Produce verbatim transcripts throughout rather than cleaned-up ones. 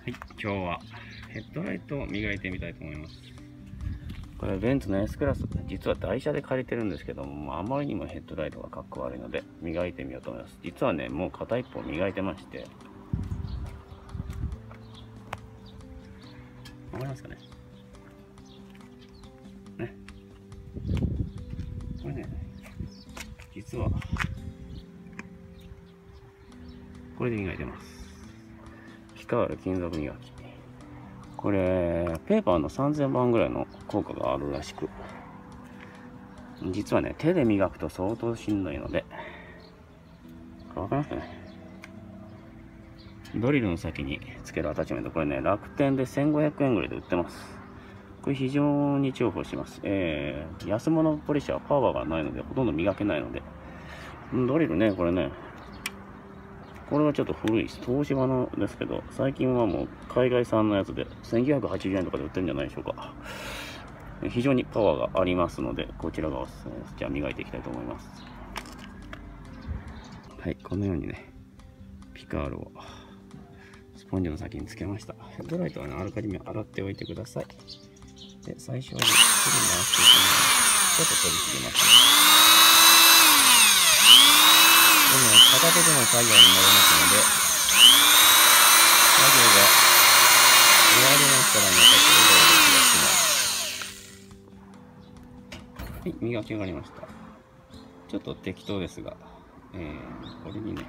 はい、今日はヘッドライトを磨いてみたいと思います。これベンツの S クラス、実は台車で借りてるんですけども、あまりにもヘッドライトがかっこ悪いので磨いてみようと思います。実はね、もう片一方磨いてまして、わかりますかね。ね。これね、実はこれで磨いてます。ピカール金属磨き。これペーパーのさんぜんばんぐらいの効果があるらしく、実はね、手で磨くと相当しんどいので、わかりますかね。ドリルの先につけるアタッチメント、これね、楽天でせんごひゃくえんぐらいで売ってます。これ非常に重宝します。えー、安物ポリッシャーはパワーがないのでほとんど磨けないので、ドリルね、これね、これはちょっと古い東芝のですけど、最近はもう海外産のやつでせんきゅうひゃくはちじゅうえんとかで売ってるんじゃないでしょうか。非常にパワーがありますので、こちらがおすすめです。じゃあ磨いていきたいと思います。はい、このようにね、ピカールをスポンジの先につけました。ヘッドライトはね、あらかじめ洗っておいてください。で、最初はね、すぐに回していきます。ちょっと取りすぎますね。でも片手での作業になりますので、作業が終わりましたらまたこれで磨きます。はい、磨き上がりました。ちょっと適当ですが、えー、これにね、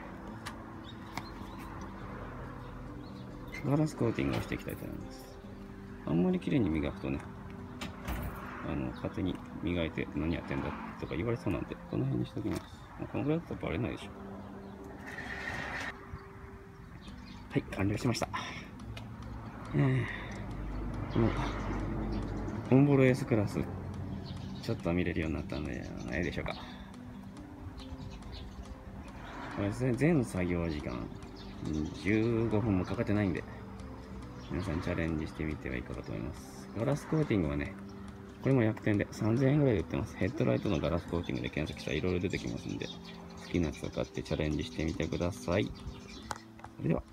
ガラスコーティングをしていきたいと思います。あんまり綺麗に磨くとね、あの勝手に磨いて何やってんだとか言われそうなんで、この辺にしておきます。このぐらいだとバレないでしょ。はい、完了しました。えー、このオンボロ S クラス、ちょっと見れるようになったんで、ええでしょうか。これですね、全作業時間じゅうごふんもかかってないんで、皆さんチャレンジしてみてはいかがと思います。ガラスコーティングはね、これも薬店でさんぜんえんぐらいで売ってます。ヘッドライトのガラスコーティングで検索したらいろいろ出てきますんで、好きなやつを買ってチャレンジしてみてください。それでは。